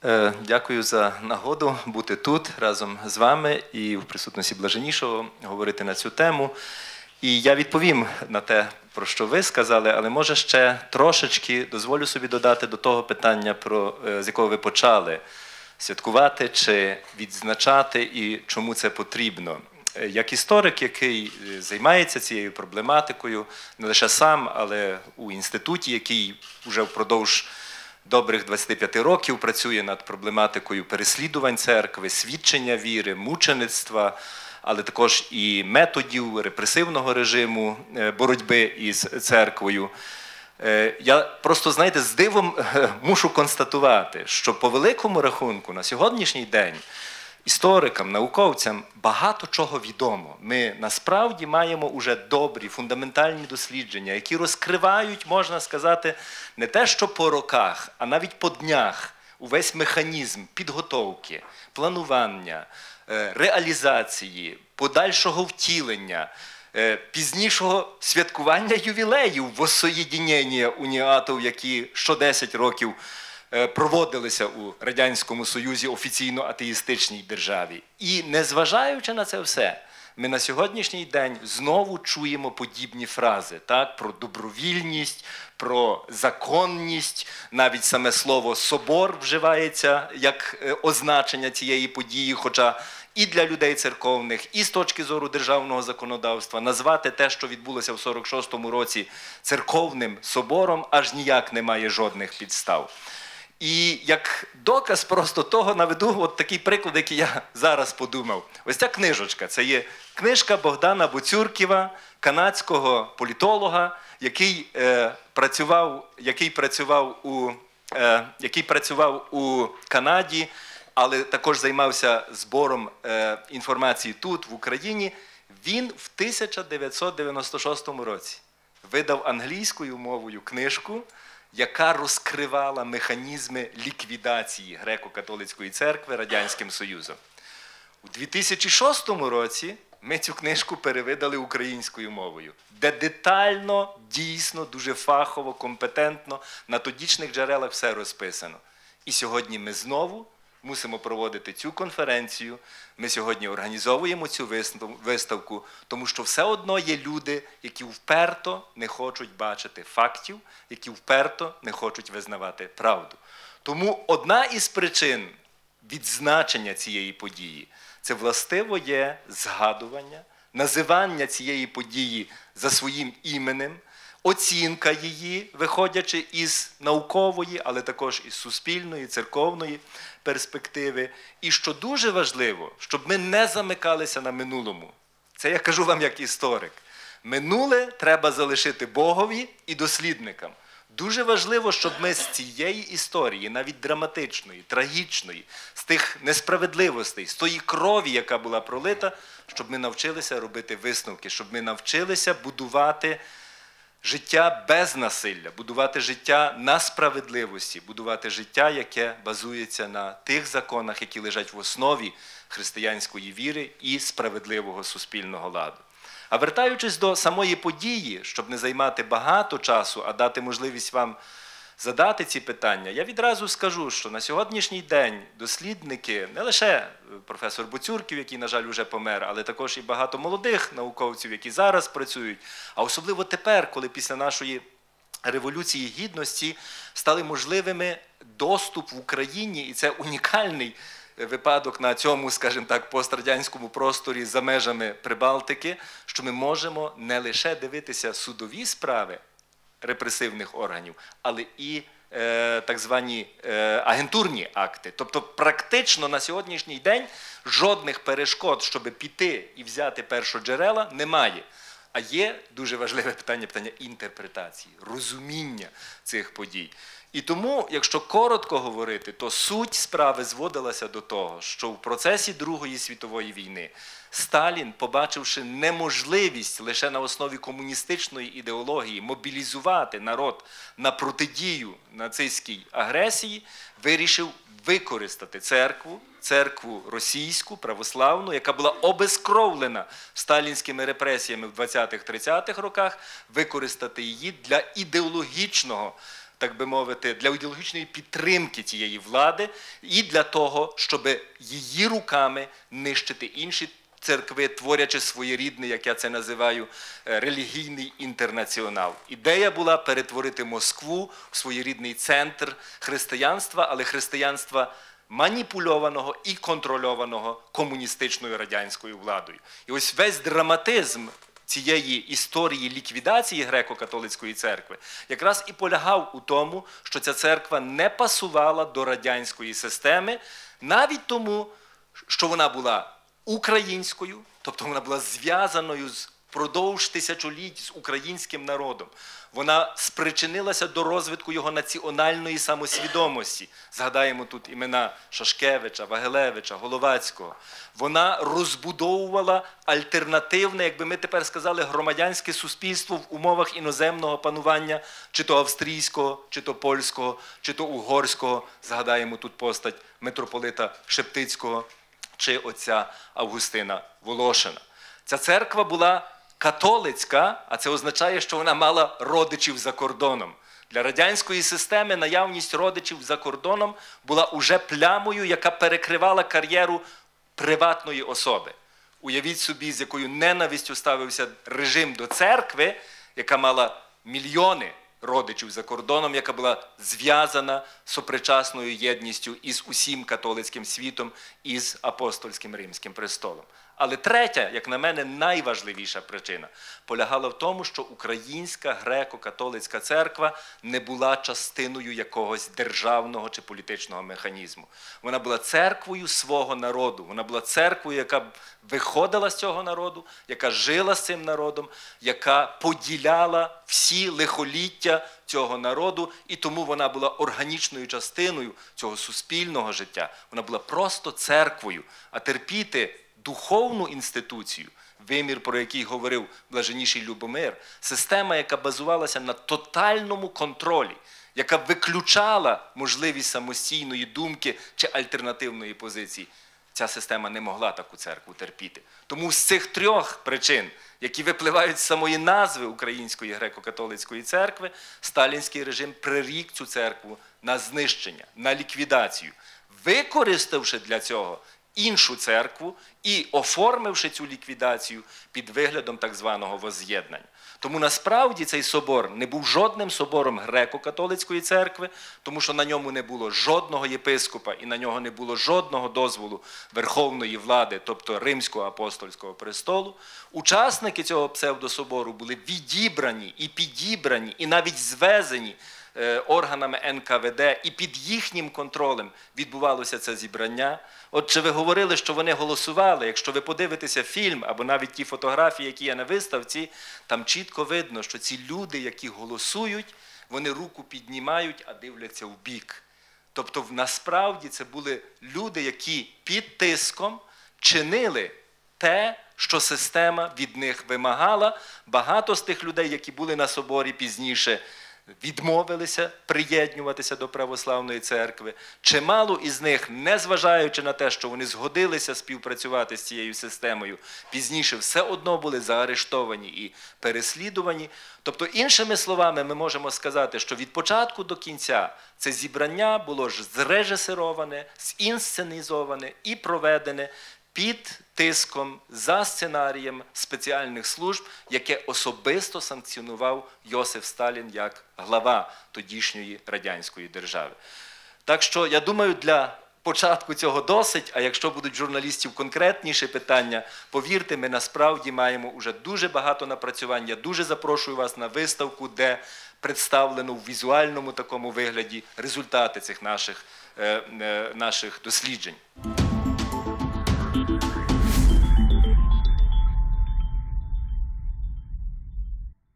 Дякую за нагоду бути тут разом з вами і в присутності Блаженнішого говорити на цю тему. І я відповім на те, про що ви сказали, але може ще трошечки дозволю собі додати до того питання, з якого ви почали святкувати чи відзначати і чому це потрібно. Як історик, який займається цією проблематикою, не лише сам, але у інституті, який вже впродовж добрих 25 років працює над проблематикою переслідувань церкви, свідчення віри, мучеництва, але також і методів репресивного режиму боротьби із церквою. Я просто, знаєте, з дивом мушу констатувати, що по великому рахунку на сьогоднішній день історикам, науковцям багато чого відомо. Ми насправді маємо уже добрі, фундаментальні дослідження, які розкривають, можна сказати, не те, що по роках, а навіть по днях увесь механізм підготовки, планування, реалізації, подальшого втілення, пізнішого святкування ювілеїв воссоєдінення уніатів, які що 10 років проводилися у Радянському Союзі, офіційно атеїстичній державі. І незважаючи на це все, ми на сьогоднішній день знову чуємо подібні фрази, так? Про добровільність, про законність, навіть саме слово «собор» вживається як означення цієї події, хоча і для людей церковних, і з точки зору державного законодавства назвати те, що відбулося в 46-му році церковним собором, аж ніяк немає жодних підстав. І як доказ просто того наведу от такий приклад, який я зараз подумав. Ось ця книжечка, це є книжка Богдана Буцюркєва, канадського політолога, який працював у Канаді, але також займався збором інформації тут, в Україні. Він в 1996 році видав англійською мовою книжку, яка розкривала механізми ліквідації греко-католицької церкви Радянським Союзом. У 2006 році ми цю книжку перевидали українською мовою, де детально, дійсно, дуже фахово, компетентно, на тодішніх джерелах все розписано. І сьогодні ми знову мусимо проводити цю конференцію, ми сьогодні організовуємо цю виставку, тому що все одно є люди, які вперто не хочуть бачити фактів, які вперто не хочуть визнавати правду. Тому одна із причин відзначення цієї події – це властиво є згадування, називання цієї події за своїм іменем, оцінка її, виходячи із наукової, але також із суспільної, церковної перспективи. І що дуже важливо, щоб ми не замикалися на минулому. Це я кажу вам як історик. Минуле треба залишити Богові і дослідникам. Дуже важливо, щоб ми з цієї історії, навіть драматичної, трагічної, з тих несправедливостей, з тої крові, яка була пролита, щоб ми навчилися робити висновки, щоб ми навчилися будувати життя без насилля, будувати життя на справедливості, будувати життя, яке базується на тих законах, які лежать в основі християнської віри і справедливого суспільного ладу. А вертаючись до самої події, щоб не займати багато часу, а дати можливість вам задати ці питання, я відразу скажу, що на сьогоднішній день дослідники, не лише професор Буцюркєв, який, на жаль, вже помер, але також і багато молодих науковців, які зараз працюють, а особливо тепер, коли після нашої Революції Гідності стали можливими доступ в Україні, і це унікальний випадок на цьому, скажімо так, пострадянському просторі за межами Прибалтики, що ми можемо не лише дивитися судові справи репресивних органів, але і так звані агентурні акти. Тобто практично на сьогоднішній день жодних перешкод, щоб піти і взяти першоджерела, немає. А є дуже важливе питання інтерпретації, розуміння цих подій. І тому, якщо коротко говорити, то суть справи зводилася до того, що в процесі Другої світової війни Сталін, побачивши неможливість лише на основі комуністичної ідеології мобілізувати народ на протидію нацистській агресії, вирішив використати церкву російську, православну, яка була обезкровлена сталінськими репресіями в 20-30-х роках, використати її для ідеологічного так би мовити, для ідеологічної підтримки цієї влади і для того, щоб її руками нищити інші церкви, творячи своєрідний, як я це називаю, релігійний інтернаціонал. Ідея була перетворити Москву в своєрідний центр християнства, але християнства маніпульованого і контрольованого комуністичною радянською владою. І ось весь драматизм цієї історії ліквідації греко-католицької церкви якраз і полягав у тому, що ця церква не пасувала до радянської системи, навіть тому, що вона була українською, тобто вона була зв'язаною впродовж тисячоліть з українським народом. Вона спричинилася до розвитку його національної самосвідомості. Згадаємо тут імена Шашкевича, Вагелевича, Головацького. Вона розбудовувала альтернативне, як би ми тепер сказали, громадянське суспільство в умовах іноземного панування, чи то австрійського, чи то польського, чи то угорського. Згадаємо тут постать митрополита Шептицького чи отця Августина Волошина. Ця церква була католицька, а це означає, що вона мала родичів за кордоном. Для радянської системи наявність родичів за кордоном була уже плямою, яка перекривала кар'єру приватної особи. Уявіть собі, з якою ненавистю ставився режим до церкви, яка мала мільйони родичів за кордоном, яка була зв'язана сопричасною єдністю із усім католицьким світом, із апостольським Римським престолом. Але третя, як на мене, найважливіша причина полягала в тому, що Українська греко-католицька церква не була частиною якогось державного чи політичного механізму. Вона була церквою свого народу, вона була церквою, яка виходила з цього народу, яка жила з цим народом, яка поділяла всі лихоліття цього народу, і тому вона була органічною частиною цього суспільного життя. Вона була просто церквою, а терпіти духовну інституцію, вимір, про який говорив блаженніший Любомир, система, яка базувалася на тотальному контролі, яка виключала можливість самостійної думки чи альтернативної позиції. Ця система не могла таку церкву терпіти. Тому з цих трьох причин, які випливають з самої назви Української греко-католицької церкви, сталінський режим прирік цю церкву на знищення, на ліквідацію, використавши для цього іншу церкву і оформивши цю ліквідацію під виглядом так званого возз'єднання. Тому насправді цей собор не був жодним собором греко-католицької церкви, тому що на ньому не було жодного єпископа і на нього не було жодного дозволу верховної влади, тобто Римського апостольського престолу. Учасники цього псевдособору були відібрані і підібрані, і навіть звезені органами НКВД, і під їхнім контролем відбувалося це зібрання. От чи ви говорили, що вони голосували, якщо ви подивитеся фільм, або навіть ті фотографії, які є на виставці, там чітко видно, що ці люди, які голосують, вони руку піднімають, а дивляться в бік. Тобто, насправді, це були люди, які під тиском чинили те, що система від них вимагала. Багато з тих людей, які були на соборі пізніше, відмовилися приєднуватися до православної церкви. Чимало із них, незважаючи на те, що вони згодилися співпрацювати з цією системою, пізніше все одно були заарештовані і переслідувані. Тобто, іншими словами, ми можемо сказати, що від початку до кінця це зібрання було ж зрежисероване, зінсценізоване і проведене під тиском, за сценарієм спеціальних служб, яке особисто санкціонував Йосиф Сталін як глава тодішньої радянської держави. Так що, я думаю, для початку цього досить, а якщо будуть журналістів конкретніші питання, повірте, ми насправді маємо вже дуже багато напрацювань. Я дуже запрошую вас на виставку, де представлено в візуальному такому вигляді результати цих наших досліджень.